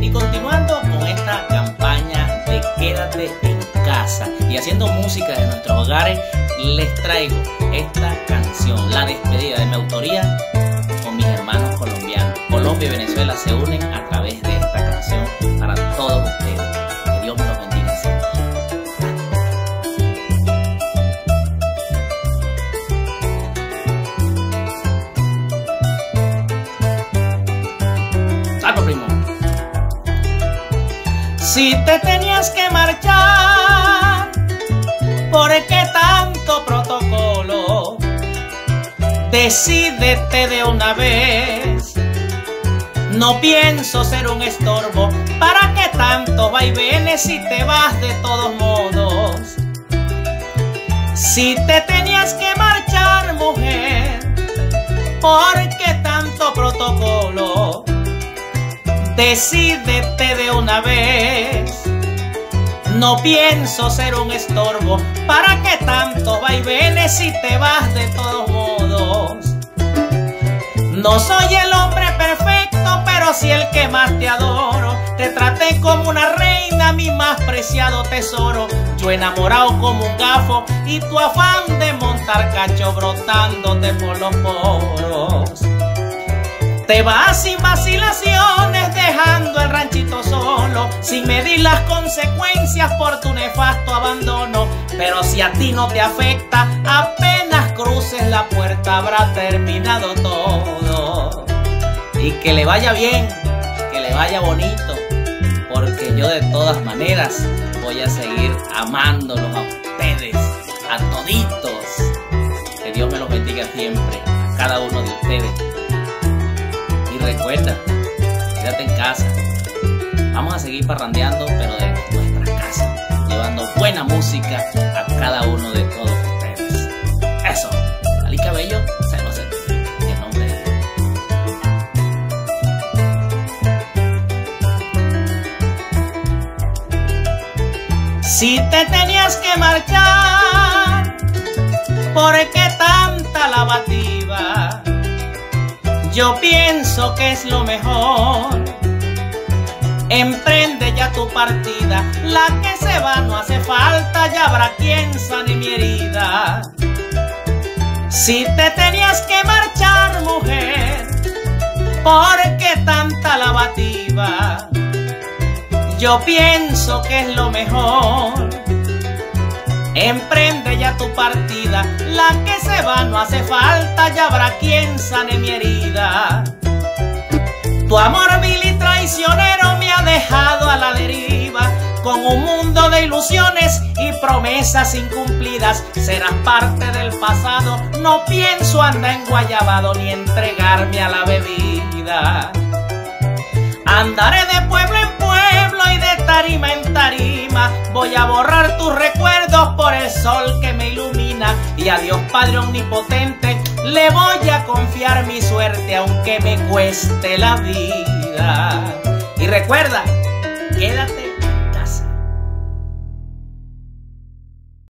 Y continuando con esta campaña de quédate en casa y haciendo música de nuestros hogares, les traigo esta canción, La Despedida, de mi autoría con mis hermanos colombianos. Colombia y Venezuela se unen a través de esta canción para todos ustedes. Que Dios me los bendiga siempre. Salvo, primo. Si te tenías que marchar, ¿por qué tanto protocolo? Decídete de una vez. No pienso ser un estorbo. ¿Para qué tanto vaivenes si te vas de todos modos? Si te tenías que marchar, mujer, ¿por qué tanto protocolo? Decídete de una vez. No pienso ser un estorbo. ¿Para qué tanto vaivenes si te vas de todos modos? No soy el hombre perfecto, pero sí el que más te adoro. Te traté como una reina, mi más preciado tesoro. Yo enamorado como un gafo y tu afán de montar cacho brotándote por los poros. Te vas sin vacilaciones, dejando el ranchito solo, sin medir las consecuencias por tu nefasto abandono. Pero si a ti no te afecta, apenas cruces la puerta habrá terminado todo. Y que le vaya bien, que le vaya bonito, porque yo de todas maneras voy a seguir amándolos a ustedes, a toditos. Que Dios me los bendiga siempre, a cada uno de ustedes. Y recuerda, quédate en casa. Vamos a seguir parrandeando, pero de nuestra casa, llevando buena música a cada uno de todos ustedes. Eso, Ali Cabello, se lo certifica, en nombre de Dios. Si te tenías que marchar, ¿por qué tanta lavativa? Yo pienso que es lo mejor. Emprende ya tu partida. La que se va no hace falta, ya habrá quien sane mi herida. Si te tenías que marchar, mujer, ¿por qué tanta lavativa? Yo pienso que es lo mejor. Emprende ya tu partida. La que se va no hace falta, ya habrá quien sane mi herida. Tu amor vil y traicionero me ha dejado a la deriva, con un mundo de ilusiones y promesas incumplidas. Serás parte del pasado, no pienso andar enguayabado ni entregarme a la bebida. Andaré de pueblo en pueblo y de tarima en tarima. Voy a borrar tus recuerdos por el sol que me ilumina. Y a Dios Padre Omnipotente le voy a confiar mi suerte, aunque me cueste la vida. Y recuerda, quédate